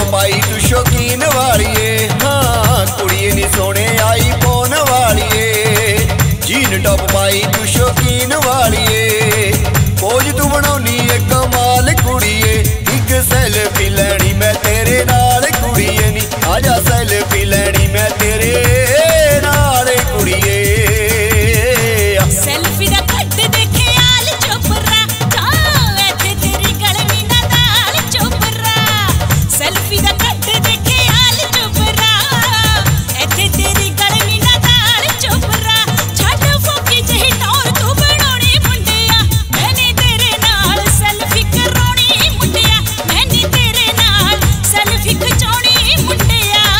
पाई तू शौकीन वालिए, हाँ कुड़िए नी सोने आई फोन वालिए। जीन टॉप पाई तू शौकीन वालिए, पोज तू बनाउनी है कमाल कुड़िए। एक सेल्फी लैनी मैं तेरे नाल कुड़िए नी, आजा सेल्फी लैनी मैं तेरे नाल कुड़िए। सेल्फी दा कट देखे आल चोपरा, इत्थे तेरी गलमी ना दाल चोपरा। सेल्फी दा कट देखे आल चोपरा, इत्थे तेरी गलमी ना दाल चोपरा। छड्ड फोकी जही टौर तू बनाउणी मुंडिया, मैंने तेरे नाल सेल्फी कराउणी मुंडिया, मैंने तेरे नाल सेल्फी खिचाउणी मुंडिया।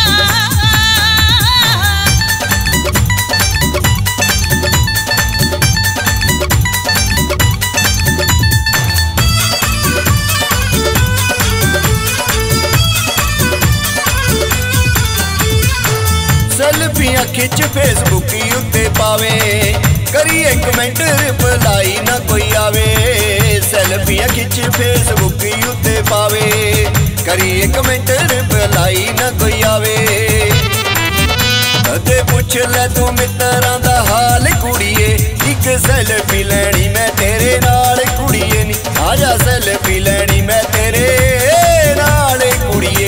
सेल्फियां खिच फेसबुक उत्ते पावे, करिए कमेंट रिप्लाई ना कोई आवे। सेल्फियां खिच फेसबुक उत्ते पावे, करिए कमेंट रिप्लाई ना कोई आवे। ते पुछ ले तू मित्रां दा हाल कुड़िए, एक सेल्फी लैनी मैं तेरे नाल कुड़िए नी, आजा सेल्फी लैनी मैं तेरे नाल कुड़िए।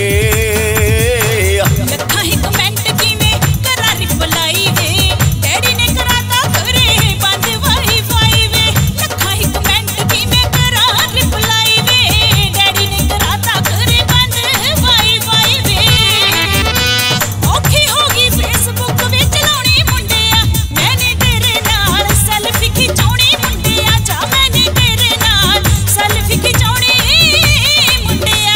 लखा ही कमेंट किवें करा रिप्लाई वे, डैडी ने कराता करे बंद वाईफाई वे। लखा ही कमेंट किवें करा रिप्लाई वे, डैडी ने कराता करे बंद वाईफाई वे। औखी होगी फेसबुक वे चलाउणी मुंडिया, मैंने तेरे नाल सेल्फी खिचाउणी मुंडिया। जा मैंने तेरे नाल सेल्फी खिचाउणी मुंडिया।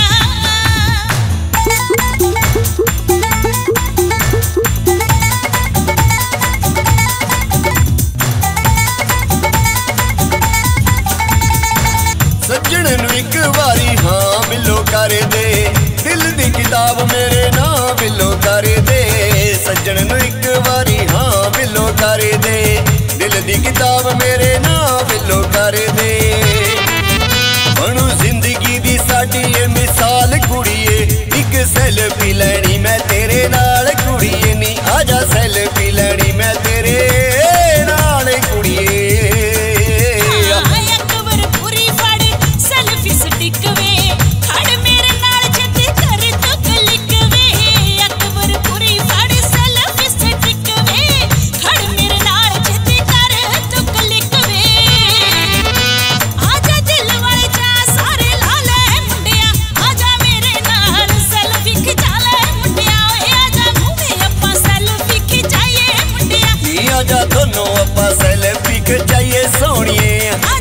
सज्जण नूं एक वारी हाँ मिलो कर दे, दिल दी किताब मेरे नाम मिलो कर दे। सज्जण नूं एक वारी हाँ मिलो कर दे, दिल दी किताब मेरे नाम मिलो कर दे। बनू जिंदगी दी साडी ये मिसाल कुड़िए, एक सेल्फी लैनी मैं तेरे नाल कुड़िए नी, आजा सेल्फी लैनी मैं तेरे नाल कुड़िए। अकबर पूरी फड़ सेल्फी स्टिक वे, खड़ मेरे नाल छेती कर तू क्लिक वे। अकबर पूरी फड़ सेल्फी स्टिक वे, खड़ मेरे नाल छेती कर तू क्लिक वे। आजा दिल वाले चा सारे ला ले मुंडिया, आजा मेरे नाल सेल्फी खिचा ले मुंडिया। ओए आजा मूवे अप्पा सेल्फी खिचाइए मुंडिया, आजा दोनों अप्पा सेल्फी खिचाइए सोहणिए।